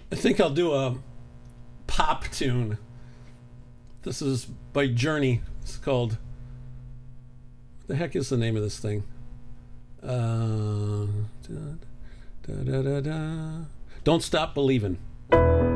I think I'll do a pop tune. This is by Journey. It's called... What the heck is the name of this thing? Don't Stop Believin'.